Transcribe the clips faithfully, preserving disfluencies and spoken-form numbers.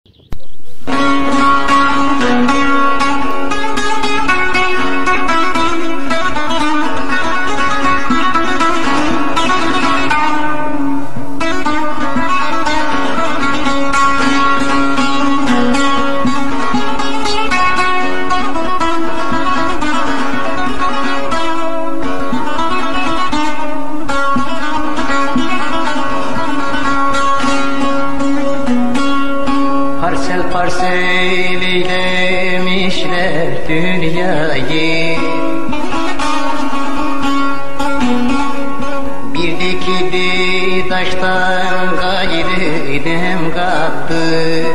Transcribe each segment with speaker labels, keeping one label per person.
Speaker 1: Parsel parsel eylemişler dünyayı, bir dikili taştan gayrı dem kaldı.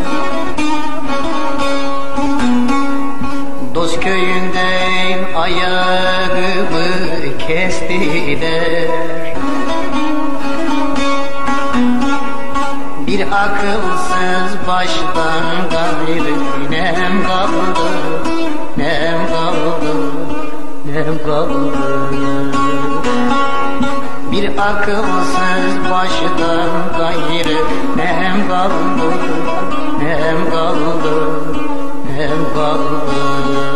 Speaker 1: Dost köyünden ayağımı kestiler, bir akılsız baştan gayrı nem kaldı, nem kaldı, nem kaldı. Bir akılsız baştan gayrı nem kaldı, nem kaldı, nem kaldı.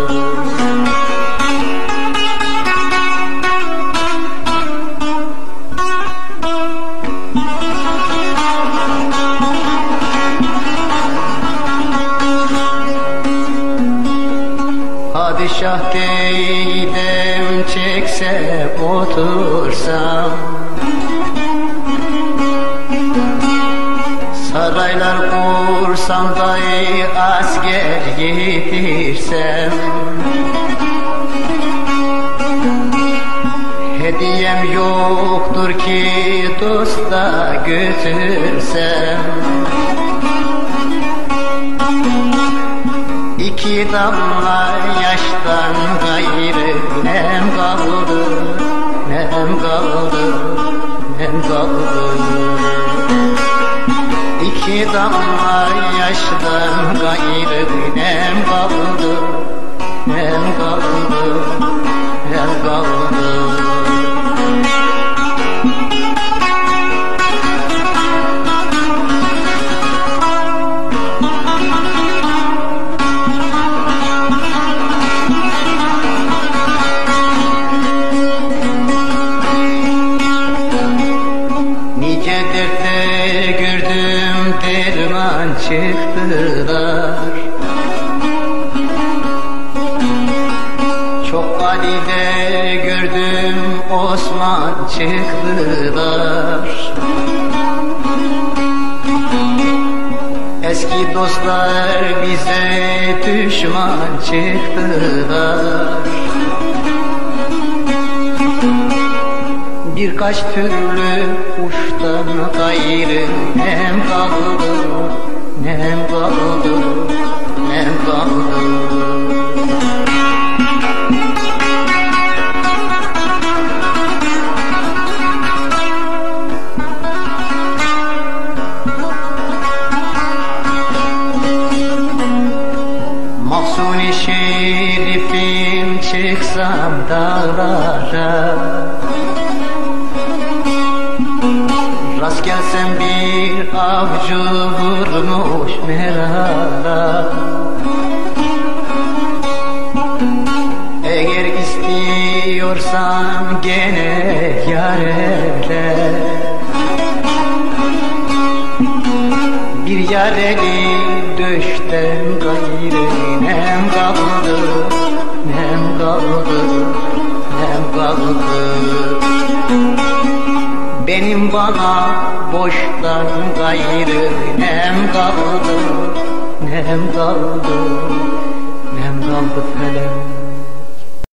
Speaker 1: Padişah deydem çekse otursam, saraylar kursam dahi asker yetirsem, hediyem yoktur ki dosta götürsem. İki damla yaştan gayrı nem kaldı, nem kaldı, nem kaldı. İki damla yaştan gayrı nem kaldı, nem kaldı, nem kaldı. Nice dertler gördüm, derman çıktılar. Çok valide gördüm, Osman çıktılar. Eski dostlar bize düşman çıktılar. Birkaç türlü uçtan gayrı nem kaldı, nem kaldı, nem kaldı. Mahsuni şerifim çıksam dağlara, rast gelsem bir avcı vurmuş merara. Eğer istiyorsan gene yarele, bir yareli düşten gayrı nem kaldı, nem kaldı, nem kaldı. Benim bana boştan gayrı nem kaldı, nem kaldı, nem kaldı felem.